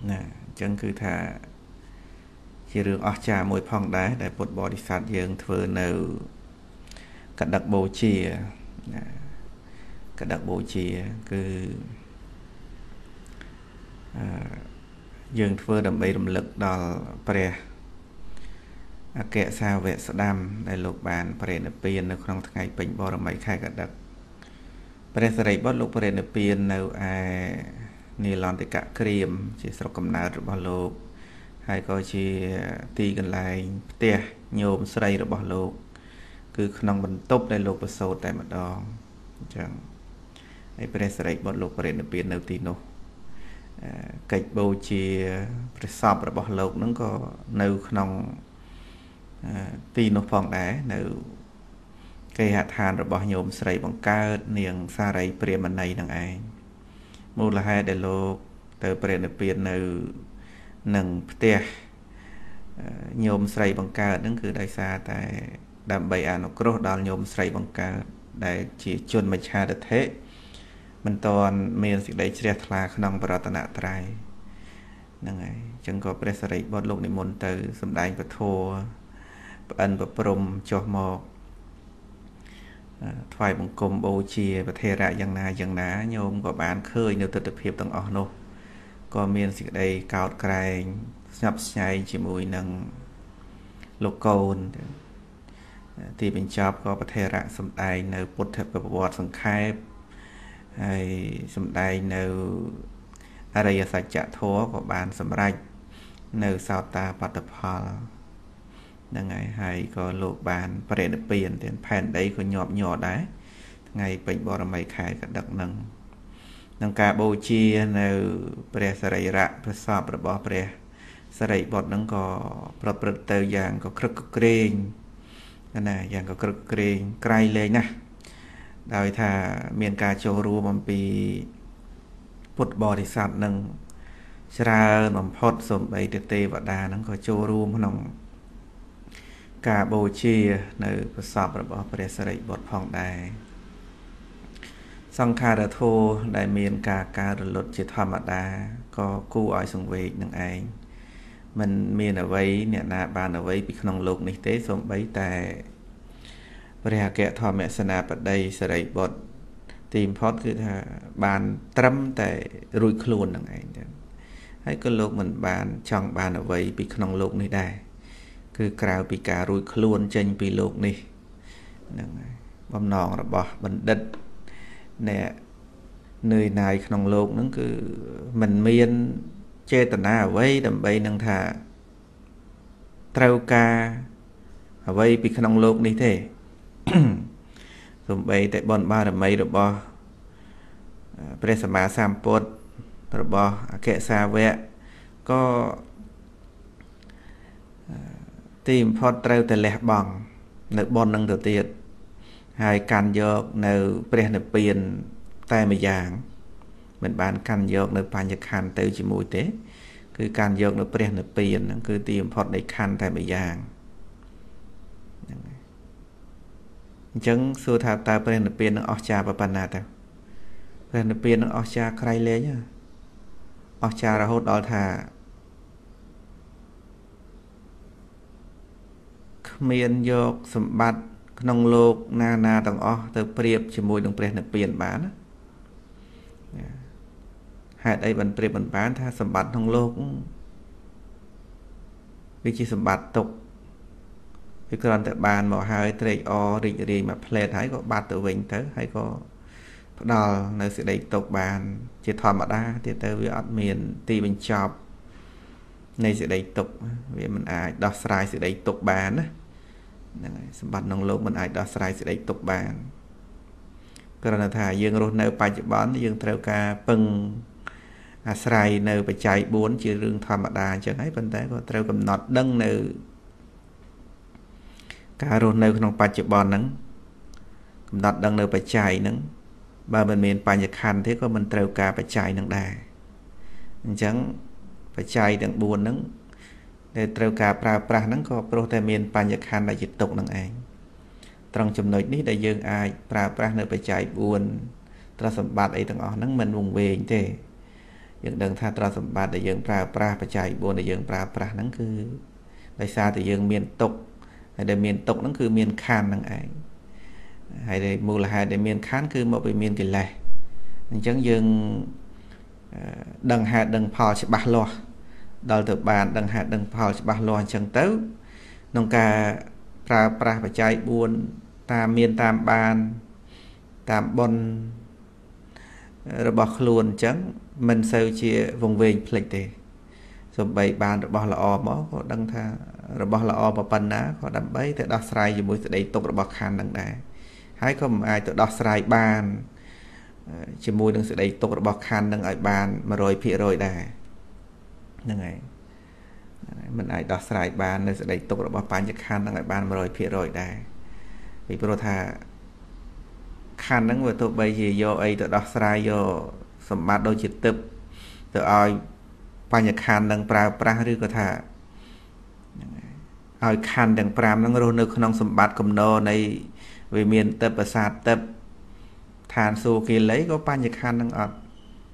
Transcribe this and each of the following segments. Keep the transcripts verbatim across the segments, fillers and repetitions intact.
nè chẳng cứ thà chỉ riêng ở trà môi phong đá để bột bò đi sát dương thưa nấu cả đặc bồ chìa cả đặc bồ chìa cứ dương thưa đầm bay đầm lực đo pre kẻ sao về sợ đam để lục bàn pre nợ tiềnនៅក្នុងថ្ងៃពេញបរមីខែកដិកព្រះសិរីបុត្រលោកព្រះនិព្វាននៅឯនីឡន្តិកៈក្រៀមជាស្រុកកំណើតរបស់លោកហើយក៏ជាទីកន្លែងផ្ទះញោមស្រីរបស់លោកគឺក្នុងបន្ទប់ដែលលោកប្រសូតតែម្ដងអញ្ចឹងហើយព្រះសិរីបុត្រលោកព្រះនិព្វាននៅទីនោះកិច្ចបូជាព្រះសពរបស់លោកនឹងក៏នៅក្នុងទីនោះផងដែរនៅគេហដ្ឋានរបស់ញោមស្រីបង្កើតនាងសារីព្រាមណីនឹងឯងមូលហេតុដែលលោកទៅព្រះនិព្វាននៅនឹងផ្ទះញោមស្រីបង្កើតហ្នឹងគឺដោយសារតែដើម្បីអនុគ្រោះដល់ញោមស្រីបង្កើតដែលជាជនមច្ឆាទិដ្ឋិមិនទាន់មានសេចក្តីជ្រះថ្លាក្នុងបរតនត្រ័យហ្នឹងហើយអញ្ចឹងក៏ព្រះសិរីបុត្រលោកនិមន្តទៅសម្ដែងពធប្អិនប្រព្រំចុះមកថ្វាយបង្គំបូជាប្រធេរៈយ៉ាងណាយ៉ាងណាញោមក៏បានឃើញនៅទស្សនភាពទាំងអស់នោះក៏មានសេចក្តីកោតក្រែងស្ញប់ស្ញែងជាមួយនឹងលោកកូនទីបញ្ចប់ក៏ប្រធេរៈសម្ដែងនៅពុទ្ធប្រវត្តិសង្ខេបហើយសម្ដែងនៅអរិយសច្ចធម៌ក៏បានសម្រេចនៅសោតាបត្តផលហ្នឹងហើយហើយក៏លោកបានបរិនិព្វានទាំងផែនដីក៏ញាប់ញ័រដែរថ្ងៃពេញបរមីខែកដិកហ្នឹងនឹងការបូជានៅព្រះសរីរៈព្រះសពរបស់ព្រះសិរីបុត្រហ្នឹងក៏ប្រព្រឹត្តទៅយ៉ាងក៏ក្រឹកក្រែងណាយ៉ាងក៏ក្រឹកក្រែងក្រៃលែងណាស់ដោយថាមានការចូលរួមអំពីពុទ្ធបរិស័ទនឹងច្រើនបំផុតសូម្បីតែទេវតាហ្នឹងក៏ចូលរួមក្នុងការបូជានៅប្រសពរបស់ព្រះសិរីបុត្រផងដែរសង្ខារធម៌ដែលមានការការរលត់ជាធម្មតាក៏គួរឲ្យសង្វេគនឹងឯងមិនមានអ្វីអ្នកណាបានអ្វីពីក្នុងលោកនេះទេសូម្បីតែព្រះអគ្គធម្មសេនាបតីសិរីបុត្រទីបំផុតគឺថាបានត្រឹមតែរួចខ្លួននឹងឯងទៅហើយក៏លោកមិនបានចង់បានអ្វីពីក្នុងលោកនេះដែរគឺក្រៅពីការរួចខ្លួនចេញពីលោកនេះហ្នឹងហើយបំណងរបស់បណ្ឌិតអ្នកនឿយណាយក្នុងលោកហ្នឹងគឺមិនមានចេតនាអ្វីដើម្បីនឹងថាត្រូវការអ្វីពីក្នុងលោកនេះទេសូម្បីតែបុណ្យបារមីរបស់ព្រះសម្មាសម្ពុទ្ធរបស់អគ្គសាវកក៏ទីបំផុតត្រូវតែលះបង់នៅបុណ្យនឹងទៅទៀតហើយកាន់យកនៅព្រះនិព្វានតែម្យ៉ាងមិនបានកាន់យកនៅបញ្ញខណ្ឌទៅជាមួយទេគឺកាន់យកនៅព្រះនិព្វានហ្នឹងគឺទីបំផុតនៃខណ្ឌតែម្យ៉ាងហ្នឹងហើយអញ្ចឹងសួរថាតើព្រះនិព្វាននឹងអស្ចារ្យប៉ុណ្ណាទៅព្រះនិព្វាននឹងអស្ចារ្យក្រៃលែងអស្ចារ្យរហូតដល់ថាគ្មានយកសម្បត្តិក្នុងលោកណាណាទាំងអស់ទៅប្រៀបជាមួយនឹងព្រះនិព្វានបានណាហេតុអីបានប្រៀបមិនបានថាសម្បត្តិក្នុងលោកវាជាសម្បត្តិទុកវាគ្រាន់តែបានមកហើយត្រេកអររីករាយមកផ្លែតហើយក៏បាត់ទៅវិញទៅហើយក៏ផ្ដល់នៅសេចក្តីទុកបានជាធម្មតាទៀតទៅវាអត់មានទីបញ្ចប់នៃសេចក្តីទុកវាមិនអាចដោះស្រាយសេចក្តីទុកបានណាហ្នឹងហើយសម្បត្តិក្នុងលោកមិនអាចដោះស្រាយសេចក្តីទុកបានគ្រាន់តែថាយើងរស់នៅបច្ចុប្បន្នយើងត្រូវការពឹងអាស្រ័យនៅបច្ច័យបួនជារឿងធម្មតាអញ្ចឹងហើយប៉ុន្តែក៏ត្រូវកំណត់ដឹងនៅការរស់នៅក្នុងបច្ចុប្បន្នហ្នឹងកំណត់ដឹងនៅបច្ច័យហ្នឹងបើមិនមានបញ្ញខណ្ឌទេក៏មិនត្រូវការបច្ច័យហ្នឹងដែរអញ្ចឹងបច្ច័យទាំងបួនហ្នឹងដែលត្រូវការប្រើប្រាស់ហ្នឹងក៏ព្រោះតែមានបញ្ញខណ្ឌដែលជាទុកហ្នឹងឯងត្រង់ចំណុចនេះដែលយើងអាចប្រើប្រាស់នៅបច្ច័យបួនទ្រព្យសម្បត្តិអីទាំងអស់ហ្នឹងមិនវង្វេងទេយើងដឹងថាទ្រព្យសម្បត្តិដែលយើងប្រើប្រាស់បច្ច័យបួនដែលយើងប្រើប្រាស់ហ្នឹងគឺដោយសារតែយើងមានទុកហើយដែលមានទុកហ្នឹងគឺមានខណ្ឌហ្នឹងឯងហើយដែលមូលហេតុដែលមានខណ្ឌគឺមកពីមានកិលេសអញ្ចឹងយើងដឹងហេតុដឹងផលច្បាស់លាស់ដល់ទៅបានដឹងហេតុដឹងផលច្បាស់លាស់អញ្ចឹងទៅក្នុងការប្រើប្រាស់បច្ច័យបួនតាមមានតាមបានតាមបុណ្យរបស់ខ្លួនអញ្ចឹងមិនសូវជាវង្វេងភ្លេចទេសូម្បីបានរបស់ល្អមកក៏ដឹងថារបស់ល្អប៉ុណ្ណាក៏ដើម្បីទៅដោះស្រាយជាមួយសេចក្តីទុក្ខរបស់ខណ្ឌនឹងដែរហើយក៏មិនអាចទៅដោះស្រាយបានជាមួយនឹងសេចក្តីទុក្ខរបស់ខណ្ឌនឹងឲ្យបាន một trăm phần trăm ដែរហ្នឹងហើយមិនអាចដោះស្រាយបាននៅសេចក្តីទុក្ខរបស់បញ្ញខណ្ឌនឹងឲ្យបាន một trăm phần trăm ដែរពីព្រោះថាខណ្ឌហ្នឹងវាទៅបីជាយកអីទៅដោះស្រាយយកសម្បត្តិដូចជាទឹកទៅឲ្យបញ្ញខណ្ឌនឹងប្រើប្រាស់ឬក៏ថាឲ្យខណ្ឌទាំងប្រាំហ្នឹងរស់នៅក្នុងសម្បត្តិកំណរនៃវាមានទឹកប្រាសាទទឹកឋានសួគ៌គិលីក៏បញ្ញខណ្ឌនឹងអត់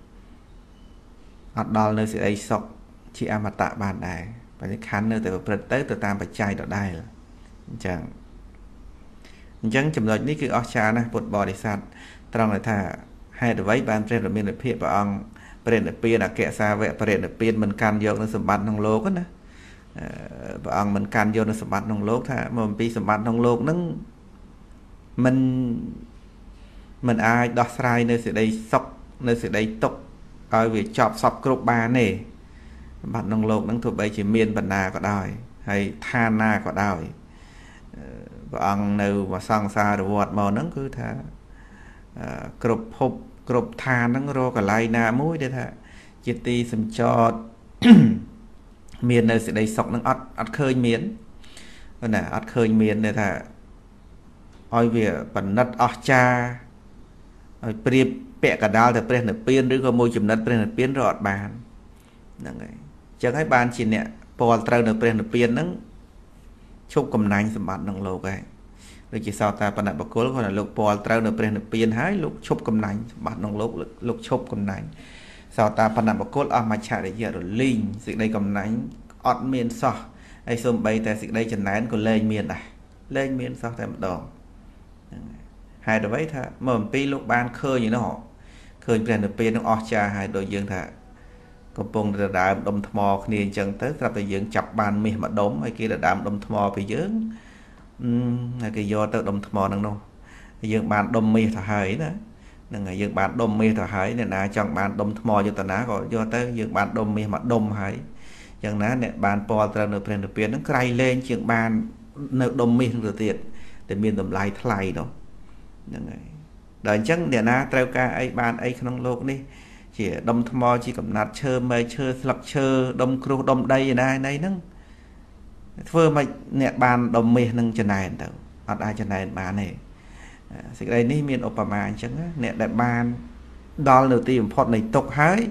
អត់ដល់នៅសេចក្តីសុខជាអមតៈបានដែរបញ្ញខណ្ឌនៅតែប្រព្រឹត្តទៅទៅតាមបច្ច័យដដែលអញ្ចឹងអញ្ចឹងចំណុចនេះគឺអស្ចារ្យណាស់ពុទ្ធបរិស័ទត្រង់ថាហេតុអ្វីបានព្រះរាមាភិភាពព្រះអង្គព្រះនិព្វានអគ្គសាវកព្រះនិព្វានមិនកាន់យកនៅសម្បត្តិក្នុងលោកណាព្រះអង្គមិនកាន់យកនៅសម្បត្តិក្នុងលោកថាមកអំពីសម្បត្តិក្នុងលោកហ្នឹងមិនមិនអាចដោះស្រាយនៅសេចក្តីសុខនៅសេចក្តីទុក្ខឲ្យវាចប់សពគ្រប់បានទេសម្បត្តិក្នុងលោកហ្នឹងទោះបីជាមានបណ្ណាក៏ដោយហើយឋានណាក៏ដោយព្រះអង្គនៅមកសង្សារវត្តមកហ្នឹងគឺថាគ្រប់ភពគ្រប់ឋានហ្នឹងរកកន្លែងណាមួយដែលថាជាទីសម្ចតមាននៅសេចក្តីសុខហ្នឹងអត់អត់ឃើញមានណាអត់ឃើញមានដែលថាឲ្យវាបណិតអស្ចារ្យឲ្យប្រៀបពាក់កដាលទៅព្រះនិព្វានឬក៏មួយចំណិតព្រះនិព្វានរត់អត់បានហ្នឹងហើយអញ្ចឹងហើយបានជាអ្នកពលត្រូវនៅព្រះនិព្វានហ្នឹងឈប់កំណាញ់សម្បត្តិក្នុងលោកហើយដូចជាសោតាបណ្ឌបុគ្គលគាត់ថាលោកពលត្រូវនៅព្រះនិព្វានហើយលោកឈប់កំណាញ់សម្បត្តិក្នុងលោកលោកឈប់កំណាញ់សោតាបណ្ឌបុគ្គលអស់មច្ឆរិយៈរលីងសេចក្តីកំណាញ់អត់មានសោះហើយសូម្បីតែសេចក្តីចំណែនក៏លែងមានដែរលែងមានសោះតែម្ដងហ្នឹងហេតុអ្វីថាមកអំពីលោកបានឃើញឯនោះឃើញព្រះនិព្វាននឹងអស្ចារ្យហើយដូចយើងថាកំពុងទៅដើមដុំថ្មគ្នាអញ្ចឹងទៅស្រាប់តែយើងចាប់បានមាសម្ដុំហើយគេទៅដើមដុំថ្មពីយើងហើយគេយកទៅដុំថ្មហ្នឹងនោះយើងបានដុំមាសទៅហើយណាហ្នឹងហើយយើងបានដុំមាសទៅហើយអ្នកណាចង់បានដុំថ្មយុទ្ធនាក៏យកទៅយើងបានដុំមាសម្ដុំហើយអញ្ចឹងណាអ្នកបានពលត្រូវនៅព្រះនិព្វានហ្នឹងក្រៃលែងជាងបាននៅដុំមាសទៅទៀតតែមានតម្លៃថ្លៃនោះហ្នឹងហើយដល់អញ្ចឹងអ្នកណាត្រូវការអីបានអីក្នុងโลกនេះជាដុំថ្មជាកំណាត់ឈើមែកឈើស្លឹកឈើដុំគ្រួសដុំដីឯណាណីហ្នឹងធ្វើមិនអ្នកបានដុំមាសនឹងចំណែនទៅអត់អាចចំណែនបានទេសេចក្តីនេះមានឧបមាអញ្ចឹងអ្នកដែលបានដល់នៅទីបំផុតនៃទុក្ខហើយ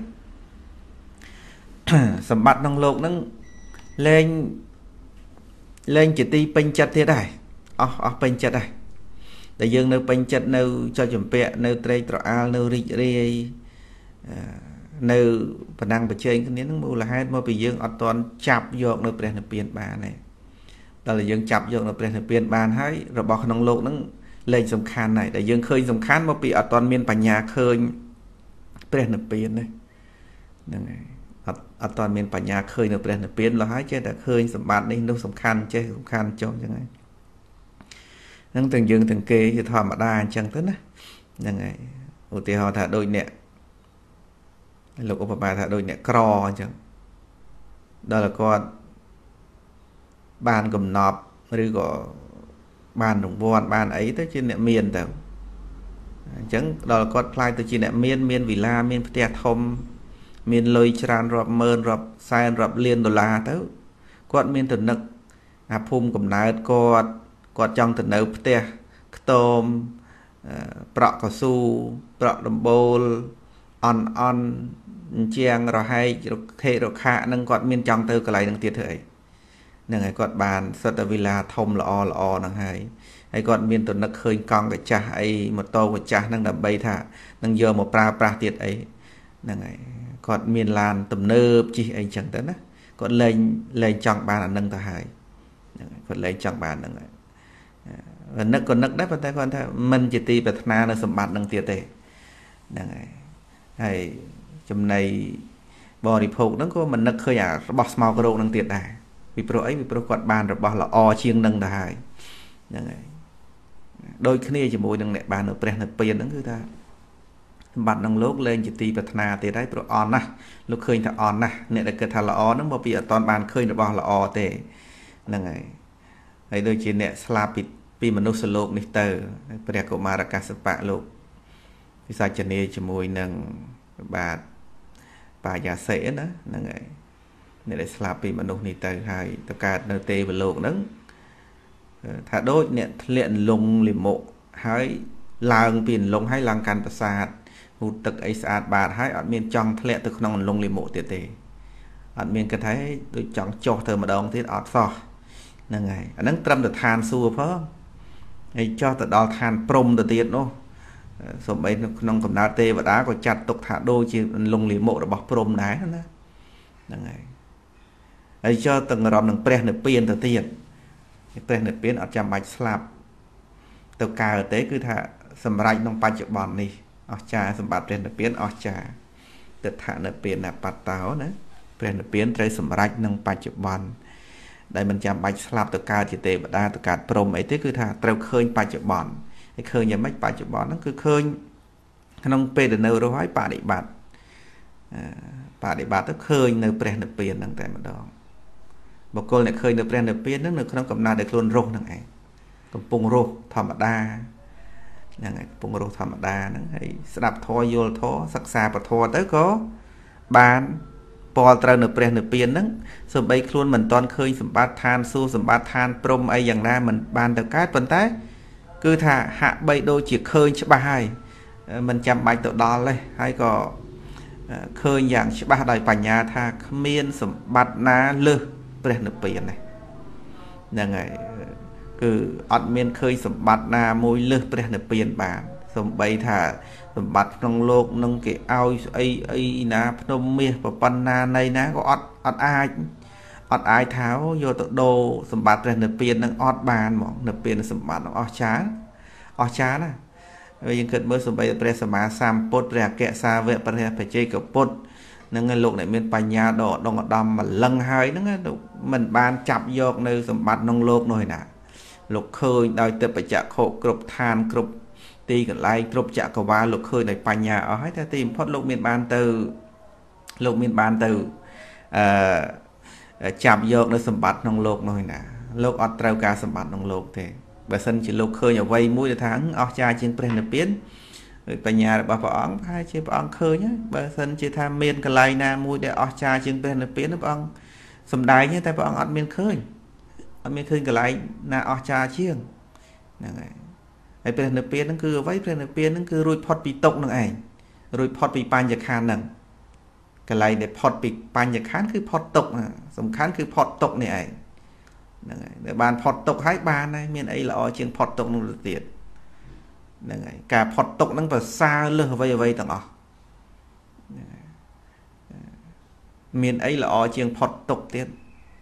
សម្បត្តិក្នុងโลกហ្នឹងលែងលែងជាទីពេញចិត្តទៀតដែរអស់អស់ពេញចិត្តដែរតែយើងនៅពេញចិត្តនៅចុចចម្ពាក់នៅត្រេកត្រអាលនៅរីករាយនៅប៉ុណ្ណឹងបច្ចេកគ្នានឹងមូលហេតុមកពីយើងអត់ទាន់ចាប់យកនៅព្រះនិព្វានបានទេដល់តែយើងចាប់យកនៅព្រះនិព្វានបានហើយរបស់ក្នុងโลกហ្នឹងលែងសំខាន់ហើយតែយើងឃើញសំខាន់មកពីអត់ទាន់មានបញ្ញាឃើញព្រះនិព្វានទេហ្នឹងហើយអត់អត់ទាន់មានបញ្ញាឃើញនៅព្រះនិព្វានឡើយហើយចេះតែឃើញសម្បត្តិនេះនោះសំខាន់ចេះសំខាន់ចុះអញ្ចឹងហើយហ្នឹងទាំងយើងទាំងគេជាធម្មតាអញ្ចឹងទៅណាហ្នឹងហើយឧទាហរណ៍ថាដូចអ្នកលោកឧបមាថាដូចអ្នកក្រអញ្ចឹងដល់គាត់បានកំណប់ឬក៏បានរង្វាន់បានអីទៅជាអ្នកមានទៅអញ្ចឹងដល់គាត់ខ្លាយទៅជាអ្នកមានមានវិឡាមានផ្ទះធំមានលុយច្រើនរាប់ម៉ឺនរាប់សែនរាប់លានដុល្លារទៅគាត់មានទំនឹកអាភូមិកំណើតគាត់គាត់ចង់ទៅនៅផ្ទះខ្ទមប្រក់កស៊ូប្រក់ដំបូលអន់អន់ជាងរហែករខេរខានឹងគាត់មានចង់ទៅកន្លែងនឹងទៀតធ្វើអីហ្នឹងហើយគាត់បានសិតតែវិឡាធំល្អល្អហ្នឹងហើយហើយគាត់មានទំនឹកឃើញកង់កាចាស់អីម៉ូតូកាចាស់ហ្នឹងដើម្បីថានឹងយកមកប្រើប្រាស់ទៀតអីហ្នឹងហើយ còn miền lan tầm nơ chi anh chẳng tới á còn lên lên chọn bàn là nâng ta hại còn lên chọn bàn nâng và nâng còn nâng đấy tay con theo mình chỉ ti bật na là sầm bạt nâng tiệt tệ nâng hay trong này bò đi phục nó có mình nâng khơi à bọt màu cái đồ nâng tiệt này vì pro ấy vì pro quạt bàn rồi bọt là o chiêng nâng ta hại nâng đôi khi chỉ môi nâng nè bàn ở bè nâng tiền nó cứ ta bạn nâng lốt lên chỉ ti bật na tiệt đấy pro on na lúc khơi ta on na nè là cái thà là o nó mà bị ở toàn bàn khơi nó bọt là o tệ nâng này hay đôi chỉ nè slap bịt vì mình nuôi sầu này tờ bè của mà ra cả sập bạ lục vì sao cho nên chỉ môi nâng bà bà già sẻ đó nâng này này để slap vì mình nuôi này tờ hay tất cả nơi tê và lục nâng thà đôi nè luyện lùng liềm mộ hay làng biển lùng hay làng can bờ sạt hụt tực ấy sạt bà hay ở miền trong luyện từ nông lùng liềm mộ tiệt tề ở miền cái thấy tôi chọn cho thơ mà đông thì ọt phò nâng này anh nâng trâm được than xua phải hay cho từ đó than prom từ tiền nó số mấy nông cầm đá tê và đá có chặt tục thả đôi chỉ lùng liềm mộ là bọc prom đá nữa nâng này hay cho từng ròm nâng pre nâng piên từ tiềnเป็นเหตุเป็นอาจจะไม่สลับตัวการเตะคือถ้าสมัยน้องปัจจุบันนี่อาจจะสมบัติเป็นเหตุเป็นอาจจะแต่ถ้าเหตุเป็นแบบปัตตาวนะเป็นเหตุเป็นใจสมัยน้องปัจจุบันได้มันจะไม่สลับตัวการจิตเตะได้ตัวการพรมไอ้ที่คือถ้าเราเคยปัจจุบันไอ้เคยยังไม่ปัจจุบันนั่นคือเคยน้องเป็นเนื้อร้อยปาดิบัตปาดิบัตต้องเคยเนื้อเป็นเหตุเป็นตั้งแต่มาดองบางคนเนี่ยเคยเนื้อเปลี่ยนเนื้อเปลี่ยนนั่นเนื้อขนมกับนาเด็กล้วนโรคนั่นไงกับปรุงโรคธรรมดานั่นไงปรุงโรคธรรมดานั่นให้สลับทอยโยลทอศักษาปะทอเต้ก็บานปอลตราเนื้อเปลี่ยนเนื้อเปลี่ยนนั่นสมัยคล้วนเหมือนตอนเคยสมบัติทานสู้สมบัติทานปรมไออย่างนั้นมันบานแต่การปันท้ายคือถ้าหะใบโดยจีเคยใช่ป่ะให้มันจำใบตัวดอลเลยให้ก็เคยอย่างใช่ป่ะได้ปัญญาถ้าเมียนสมบัตินาเลือเป็นเปลี่ยนnàyยังไงคืออัดเมียนเคยสมบัตินามวยเลือกเป็นเปลี่ยนบานสมบัติถ้าสมบัติน้องโลกน้องเกี่ยวเอาไอ้ไอ้นะพนมเมียปปันนาในนะก็อัดอัดอายอัดอายเท้าโยตโดสมบัติเป็นเปลี่ยนนั่งอัดบานหมองเปลี่ยนสมบัติอัดช้าอัดช้านะยังเกิดเมื่อสมบัติเป็นสมาสามปดแรกแกะซาเวปเป็นไปเจกับปดนั่งเงินลูกเนี่ยเป็นปัญญาดอกดองดำมันลังหายนั่งเงินมันบานจับโยกในสมบัติน้องโลกหน่อยนะลูกเคยโดยเติบไปจากโคกรุบทานกรุบตีกันไล่กรุบจากกว่าลูกเคยในปัญญาเอาให้แต่ตีมพอดลูกเมียนบานตือลูกเมียนบานตือจับโยกในสมบัติน้องโลกหน่อยนะโลกอัตราการสมบัติน้องโลกเถอะแบบสันจิลูกเคยอย่างไวมุ้ยทั้งออกจากจึงเป็นเปลี่ยนปัญญาบ่พออังให้เชื่อพออังเคยเนี่ยบางสันจะทำเมียนกลายนามุ้ยได้ออกจากจึงเป็นเปลี่ยนพออังสมได้เนี่ยแต่พออังอัดเมียนเคยอัดเมียนเคยกลายนาออกจากเชื่องนั่นไงไอ้เป็นเปลี่ยนนั่นคือไว้เป็นเปลี่ยนนั่นคือรุยพอดปีตกนั่นเองรุยพอดปีปัญญาคานนั่นกลายในพอดปีปัญญาคานคือพอดตกนะสำคัญคือพอดตกเนี่ยเองนั่นไงแต่บานพอดตกให้บานนะเมียนไอ้ละอเชียงพอดตกนู่นเตียดนั่นไงการพอดตกนั่งแบบซาเลือกไว้ไว้ต่างอ๋อเมียนไอ้ละอเชียงพอดตกเตียด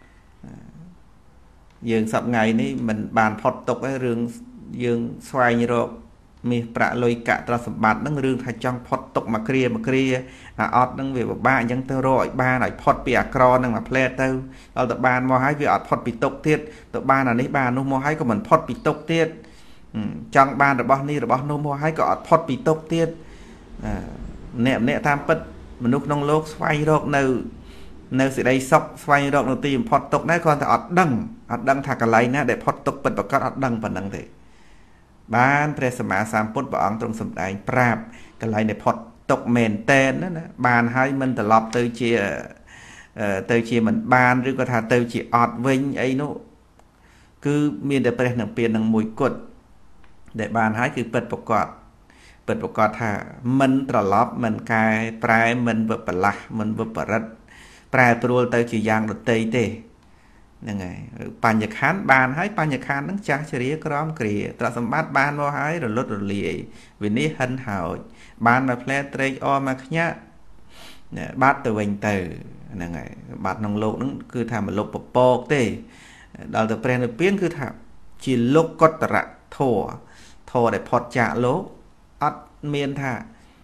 ยืงสับไงนี่มันบานพอดตกไอ้เรื่องยืงสวายnhư rồiมีประลอยกะตราสมบัตินั่งเรื่องไทยจังพอดตกมาเคลียมาเคลียอ่ะอดนั่งเวียบบ้านยังเตอรอยบ้านหน่อยพอดปีกรอนั่งมาเพลเตอเราแต่บ้านมอให้เวียอดพอดปีตกเทียดแต่บ้านอันนี้บ้านนู้มอให้ก็เหมือนพอดปีตกเทียดจังบ้านแต่บ้านนี้แต่บ้านนู้มอให้ก็อดพอดปีตกเทียดเนี่ยเนี่ยตามปัดมนุษย์น้องโลกสวายโรคในในสิ่งใดซอกสวายโรคในตีมพอดตกได้ก่อนแต่อดดังอดดังถักอะไรนะเดี๋ยวพอดตกเป็นประกอบอดดังปนดังเลยบ้านพระสมมาสามพุทธบอกตรงสมได้ปราบกันไรในพอดตกเมนเตนนั่นนะบ้านให้มันตลอดเตยเชียเตยเชียมันบ้านหรือก็ถ้าเตยเชียอดเวงไอ้นู้คือมีแต่ประเด็นหนังเปลี่ยนหนังมวยกดแต่บ้านให้คือเปิดประกอบเปิดประกอบถ้ามันตลอดมันกายปลายมันเบิดปลักมันเบิดปรัดปลายปลัวเตยเชียยางดเตยเตยังไงปัญญาคานบานให้ปัญญาคานนั่งจ้าเฉลี่ยกร้อมเกลี่ยตราสมบัติบานว่าให้หรือลดหรือเลี่ยวินิหันหาวบานมาแพร่เตยออมาขยะ bát từ vinh từ là ngày bát nông lục nó cứ tham mà lục bọc bọc thế đó từ pren biến cứ tham chỉ lục cốt tara thô thô để phật trả lỗ ắt miên tha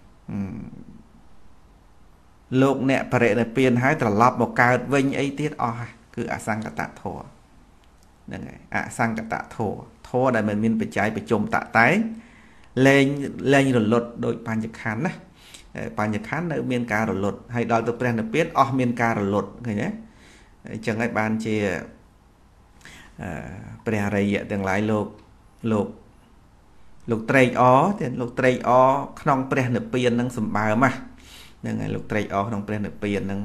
lục nè pren biến hái từ lọp một cao vinh ấy tiết o cứ à sang cả tạ thô là ngày à sang cả tạ thô thô để mình miên bị trái bị chôm tạ tái lên lên rồi lột đội bàn nhật khán này bàn nhật khán ở miền ca rồi lột hay đòi từ pren được biết ở miền ca rồi lột người nhé chẳng ai bàn chia pren này vậy từng lại lột lột lột tray ó thì lột tray ó không pren được tiền năng sầm bờ mà nên ngày lột tray ó không pren được tiền năng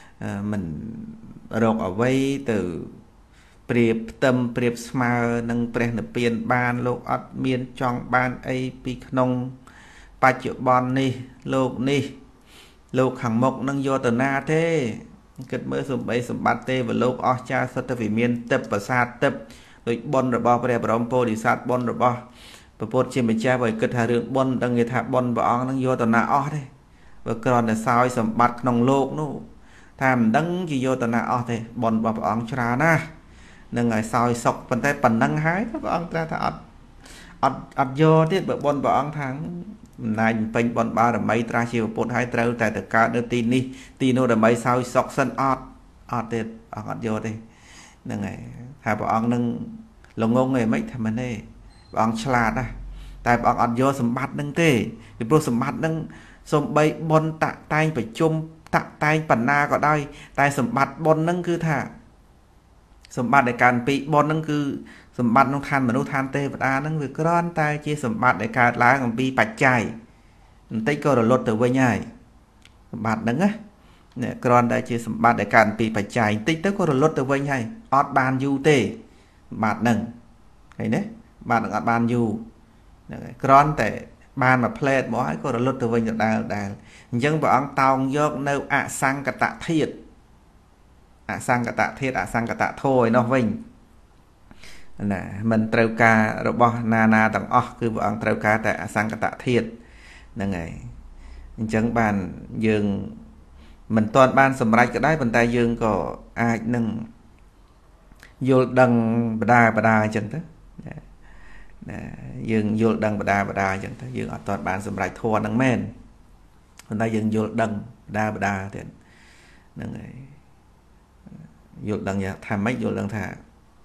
mình rột ở vây từเปรียบ tâm เปรียบ ស្មើ នឹង ព្រះ និព្វាន បាន លោក អត់ មាន ចង់ បាន អី ពី ក្នុង បច្ចុប្បន្ន នេះ លោក នេះ លោក ខាង មុខ នឹង យក ទៅ ណា ទេ គិត មើល សំបី សម្បត្តិ ទេ វលោក អស់ ចា សុទ្ធ តែ វិមាន ទឹក ប្រាសាទ ទឹក ដូច បុណ្យ របស់ ព្រះ បរម ពោធិសត្វ បុណ្យ របស់ ព្រះពុទ្ធ ជា ម្ចាស់ បើ គិត ថា រឿង បុណ្យ ដឹង គេ ថា បុណ្យ ព្រះអង្គ នឹង យក ទៅ ណា អស់ ទេ បើ គ្រាន់ តែ សោយ សម្បត្តិ ក្នុង លោក នោះ ថា មិន ដឹង ជា យក ទៅ ណា អស់ ទេ បុណ្យ របស់ ព្រះអង្គ ច្រើន ណាស់ នឹងឲ្យសោយសុកប៉ុន្តែប៉ុណ្ណឹងហើយព្រះអង្គត្រាស់ថាអត់អត់អត់យកទៀតបើបនព្រះអង្គថាអំណាចពេញបនបារមីត្រាស់ជាពុទ្ធហើយត្រូវតែទៅកើតនៅទីនេះទីនោះដើម្បីសោយសុកសិនអត់អត់ទេអង្គអត់យកទេហ្នឹងហើយថាព្រះអង្គនឹងល្ងងឯមិនថាមិនទេព្រះអង្គឆ្លាតណាស់តែព្រះអង្គអត់យកសម្បត្តិនឹងទេពីព្រោះសម្បត្តិនឹងសំបីបនតាក់តែងប្រជុំតាក់តែងបណ្ណាក៏ដោយតែសម្បត្តិបននឹងគឺថាសម្បត្តិនៃការពីបនហ្នឹងគឺសម្បត្តិក្នុងឋានមនុស្សឋានទេវតាហ្នឹងវាគ្រាន់តែជាសម្បត្តិដែលកើតឡើងអំពីបច្ច័យបន្តិចក៏រលត់ទៅវិញហើយសម្បត្តិហ្នឹងណាគ្រាន់តែជាសម្បត្តិដែលកើតអំពីបច្ច័យបន្តិចទៅក៏រលត់ទៅវិញហើយអត់បានយូរទេសម្បត្តិហ្នឹងឃើញទេបាទនឹងអត់បានយូរហ្នឹងហើយគ្រាន់តែបានមួយផ្លែតមកហើយក៏រលត់ទៅវិញដដែលដែរអញ្ចឹងព្រះអង្គតោងយកនៅអសង្កតធាតុអសង្កតធាតុអសង្កតធម៌ឯនោះវិញណាមិនត្រូវការរបស់ណាណាទាំងអស់គឺព្រះអង្គត្រូវការតែអសង្កតធាតុហ្នឹងហើយអញ្ចឹងបានយើងមិនទាន់បានសម្រេចក៏ដែរប៉ុន្តែយើងក៏អាចនឹងយល់ដឹងបដាបដាអញ្ចឹងទៅណាយើងយល់ដឹងបដាបដាអញ្ចឹងទៅយើងអត់ទាន់បានសម្រេចធម៌ហ្នឹងមែនប៉ុន្តែយើងយល់ដឹងបដាបដាទៀតហ្នឹងហើយយល់ដឹងថាម៉េចយល់ដឹងថា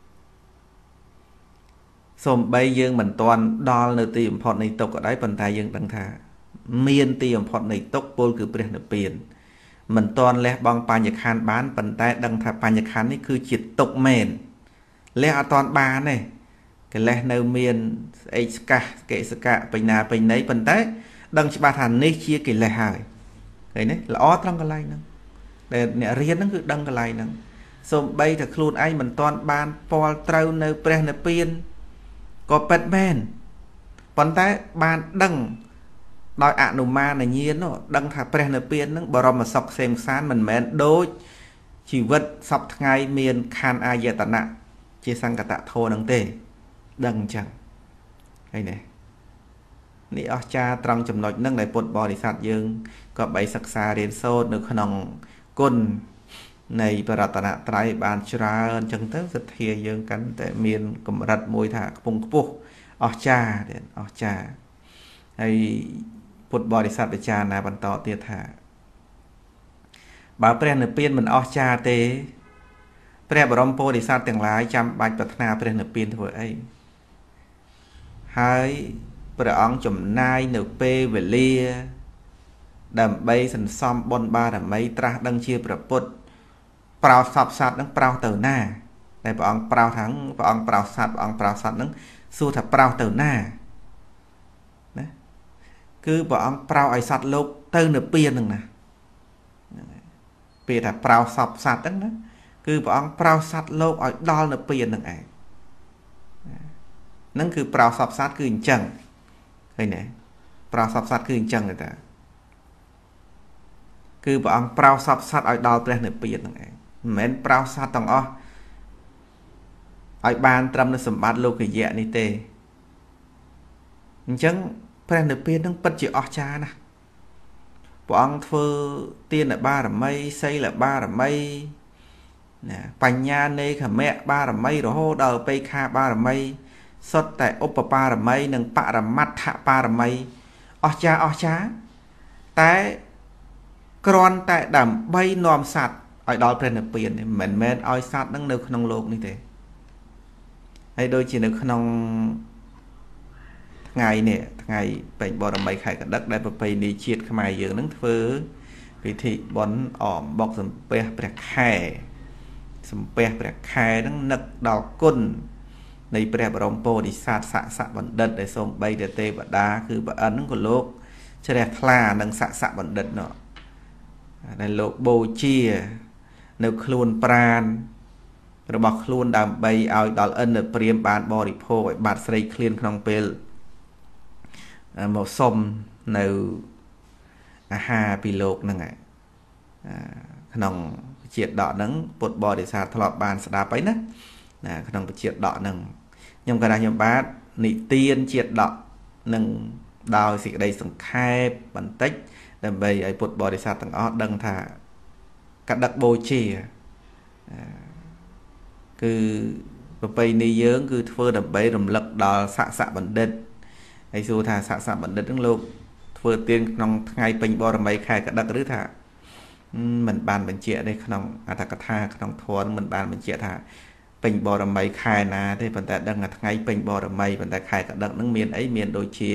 សូម្បីយើងមិនទាន់ដល់នៅទីបំផុតនៃទុក្ខក៏ដោយប៉ុន្តែយើងដឹងថាមានទីបំផុតនៃទុក្ខពលគឺព្រះនិព្វានមិនទាន់លះបង់បញ្ញខណ្ឌបានប៉ុន្តែដឹងថាបញ្ញខណ្ឌនេះគឺជាទុក្ខមែនលះអត់ទាន់បានទេកិលេសនៅមានស្អេកស្កាសកិសកៈបញ្ញាបញ្ញាប៉ុន្តែដឹងច្បាស់ថានេះជាកិលេសហើយឃើញទេល្អត្រង់កន្លែងហ្នឹងដែលអ្នករៀនហ្នឹងគឺដឹងកន្លែងហ្នឹងសូម្បីតែខ្លួនឯងមិនទាន់បានពាល់ត្រូវនៅព្រះនិព្វានក៏ពិតមែនប៉ុន្តែបានដឹងដោយអនុមានញ្ញាណនោះដឹងថាព្រះនិព្វានហ្នឹងបរមសុខក្សេមក្សានមិនមែនដូចជីវិតសពថ្ងៃមានខណ្ឌអាយតនៈជាសង្កតធម៌ហ្នឹងទេដឹងអញ្ចឹងហើយនេះនេះអស្ចារ្យត្រង់ចំណុចហ្នឹងដែលពុទ្ធបរិស័ទយើងក៏បីសិក្សារៀនសូត្រនៅក្នុងគុណនៃបរតនត្រ័យបានច្រើនអញ្ចឹងទៅសទ្ធាយើងកាន់តែមានកម្រិតមួយថាខ្ពង់ខ្ពស់អស្ចារ្យទៀតអស្ចារ្យហើយពុទ្ធបរិស័ទពិចារណាបន្តទៀតថាបើព្រះនិព្វានមិនអស្ចារ្យទេព្រះបរមពោធិសត្វទាំងឡាយចាំបាច់ប្រាថ្នាព្រះនិព្វានធ្វើអីហើយព្រះអង្គចំណាយនៅពេលវេលាដើម្បីសន្សំបុណ្យបារមីត្រាស់ដឹងជាព្រះពុទ្ធប្រោសសពសត្វនឹងប្រោសទៅណាតែព្រះអង្គប្រោសថាព្រះអង្គប្រោសសត្វព្រះអង្គប្រោសសត្វនឹងសួរថាប្រោសទៅណាណាគឺព្រះអង្គប្រោសឲ្យសត្វលោកទៅនិព្វានហ្នឹងណាពេលថាប្រោសសពសត្វហ្នឹងណាគឺព្រះអង្គប្រោសសត្វលោកឲ្យដល់និព្វានហ្នឹងឯងហ្នឹងគឺប្រោសសពសត្វគឺអញ្ចឹងឃើញទេប្រោសសពសត្វគឺអញ្ចឹងទេតាគឺព្រះអង្គប្រោសសពសត្វឲ្យដល់ព្រះនិព្វានហ្នឹងឯងមិនមែនប្រោសសត្វទាំងអស់ឲ្យបានត្រឹមនៅសម្បត្តិលោកយៈនេះទេអញ្ចឹងព្រះនិព្វានហ្នឹងពិតជាអស្ចារ្យណាស់ bọn thơ tiên là ba là mây xây là ba là mây nè bánh nha nê khả mẹ ba là mây rồi hô đờ bê kha ba là mây xuất tại ốp ba là mây nâng bạ là mắt hạ ba là mây ơ cha ơ cha tại con tại đầm bay nòm sạt ở đó trên là biển mình men oi sạt đang được nông lục như thế hay đôi chỉ được nông ngày nè ngày bệnh bò đầm bay khai cả đất đây phải đi chiết khai giờ nắng phơi vì thị bón ỏm bọc sầm pe bẹt khai sầm pe bẹt khai đang nực đào cônในព្រះបរមពោធិសត្វស័ក្តិសបណ្ឌិតដែលសូមបីតែទេវតាគឺប្រអិនហ្នឹងក៏លោកជ្រះថ្លានឹងស័ក្តិសបណ្ឌិតនោះដែលលោកបូជានៅខ្លួនប្រាណរបស់ខ្លួនដើម្បីឲ្យដល់ឥន្ទព្រាមបានបរិភោគឲ្យបាត់ស្រីឃ្លានក្នុងពេលមកសុំនៅអាហារពីលោកហ្នឹងឯងក្នុងជាតិដកហ្នឹងពុទ្ធបរិស័ទធ្លាប់បានស្ដាប់អីណាណាក្នុងជាតិដកហ្នឹងខ្ញុំក៏ថាខ្ញុំបាទនិទានជាតិដកនឹងដោយសេចក្តីសង្ខេបបន្តិចដើម្បីឲ្យពុទ្ធបរិស័ទទាំងអស់ដឹងថាកដឹកបូជាគឺប្រពៃណីយើងគឺធ្វើដើម្បីរំលឹកដល់ស័ក្តិសបណ្ឌិតហើយសួរថាស័ក្តិបណ្ឌិតហ្នឹងលោកធ្វើទានក្នុងថ្ងៃពេញបរមីខែកដឹកឬថាមិនបានបញ្ជាក់ទេក្នុងអត្ថកថាក្នុងធម៌មិនបានបញ្ជាក់ថាពេញបរមីខែណាទេប៉ុន្តែដឹងថាថ្ងៃពេញបរមីប៉ុន្តែខែកដឹកហ្នឹងមានអីមានដូចជា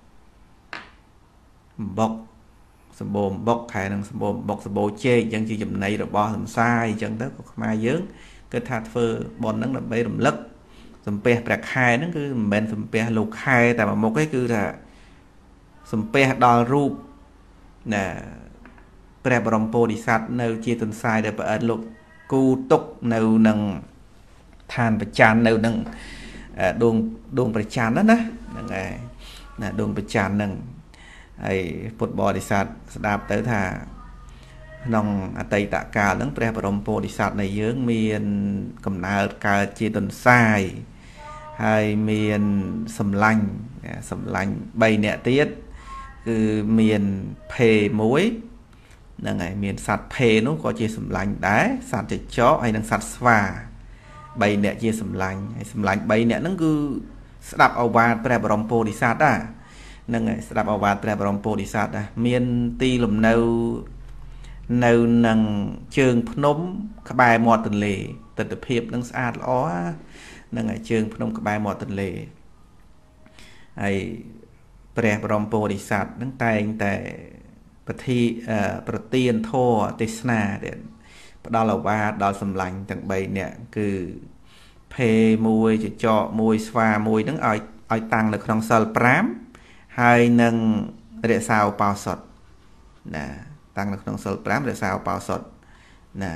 បុកសម្បូរបុកខែនឹងសម្បូរបុកសម្បូរជែកអញ្ចឹងជាចំណីរបស់សំសាយអញ្ចឹងទៅក៏ខ្មែរយើងគឺថាធ្វើបនហ្នឹងដើម្បីរំលឹកសំពះព្រះខែហ្នឹងគឺមិនមែនសំពះលោកខែតែមួយមុខទេគឺថាសំពះដល់រូបណាព្រះបរមពោធិសត្វនៅជាទន្សាយដែលប្រអិនលោកគូទុកនៅនឹងឋានប្រច័ននៅនឹងដួងដួងប្រច័នណាណាហ្នឹងហើយណាដួងប្រច័នហ្នឹងហើយពុទ្ធបរិស័ទស្ដាប់ទៅថាក្នុងអតីតកាលហ្នឹងព្រះបរមពោធិសត្វនៃយើងមានកំណើតកើតជាទន្សាយហើយមានសម្លាញ់សម្លាញ់បីនាក់ទៀតគឺមានភេមួយហ្នឹងហើយមានសត្វភេនោះក៏ជាសម្លាញ់ដែរសត្វចចកហើយនិងសត្វស្វាបីនាក់ជាសម្លាញ់ហើយសម្លាញ់បីនាក់ហ្នឹងគឺស្ដាប់ឱវាទព្រះបរមពោធិសត្វដែរហ្នឹងហើយស្ដាប់ឱវាទព្រះបរមពោធិសត្វដែរមានទីលំនៅនៅនឹងជើងភ្នំក្បែរមាត់ទន្លេទិដ្ឋភាពនឹងស្អាតល្អហ្នឹងហើយជើងភ្នំក្បែរមាត់ទន្លេហើយព្រះបរមពោធិសត្វហ្នឹងតែងតែប្រតិប្រទានធម៌ទេសនាដែលផ្ដល់ឱវាទដល់សម្លាញ់ទាំងបីនាក់គឺភេមួយចចកមួយស្វាមួយហ្នឹងឲ្យឲ្យតាំងនៅក្នុងសិលប្រាំហើយនឹងរក្សាឧបោសថណាតាំងនៅក្នុងសិលប្រាំរក្សាឧបោសថណា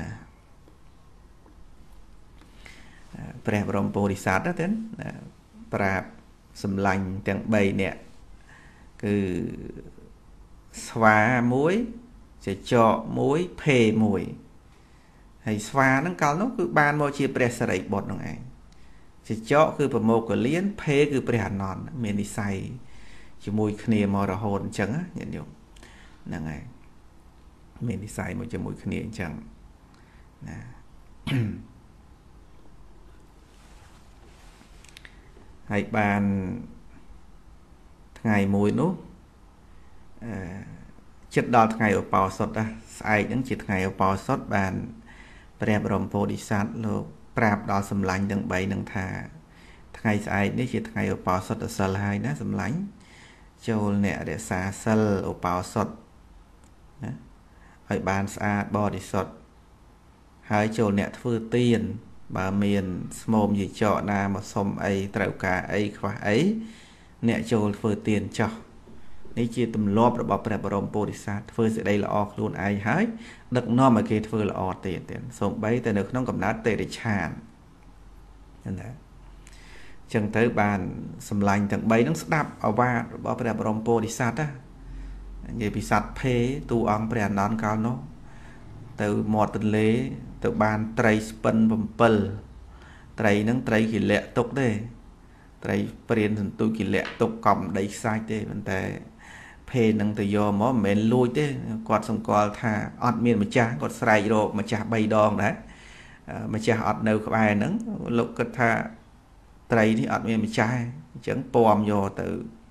ព្រះបរមពោធិសត្វទៅណាប្រាប់សម្លាញ់ទាំងបីនាក់គឺស្វាមួយចចកមួយភេមួយហើយស្វាហ្នឹងកាលនោះគឺបានមកជាព្រះសិរីបុត្រហ្នឹងឯងចចកគឺប្រមោគលានភេគឺព្រះអនន្តមាននិស័យជាមួយគ្នាមករហូតអញ្ចឹងញាតិញោមហ្នឹងហើយមាននិស័យមកជាមួយគ្នាអញ្ចឹងណាហើយបានថ្ងៃមួយនោះអឺចិត្តដល់ថ្ងៃឧបោសថណាស្អែកហ្នឹងជាថ្ងៃឧបោសថបានព្រះបរមពោធិសត្វលោកប្រាប់ដល់សម្លាញ់ទាំងបីនឹងថាថ្ងៃស្អែកនេះជាថ្ងៃឧបោសថសិលហើយណាសម្លាញ់ចូលអ្នករក្សាសិលឧបោសថណាឲ្យបានស្អាតបរិសុទ្ធហើយចូលអ្នកធ្វើទានបើមានស្មោមយីចកណាមកសុំអីត្រូវការអីខ្វះអីអ្នកចូលធ្វើទានចោះនេះជាទម្លាប់របស់ព្រះបរមពោធិសត្វធ្វើសេចក្តីល្អខ្លួនឯងហើយដឹកនាំឲ្យគេធ្វើល្អទៀតទៀតសូម្បីតែនៅក្នុងកំណើតទេរិឆានណាចឹងទៅបានសម្លាញ់ទាំងបីហ្នឹងស្ដាប់ឱវាទរបស់ព្រះបរមពោធិសត្វណានិយាយពីសត្វភេទូអង្គព្រះអនន្តកាលនោះទៅមាត់ទន្លេទៅបានត្រីស្ពិនbảyត្រីហ្នឹងត្រីគិលៈទុកទេត្រីព្រានសន្ទុយគិលៈទុកកំដីខ្សាច់ទេប៉ុន្តែភ phê nâng từ do mó mến lùi thế quạt xong coi thà ọt miền mà cha quạt sài rồi mà cha bay đòn đấy mà cha ọt nâu các bài nâng lúc cái thà tây thì ọt miền mà cha chẳng bòm vô từ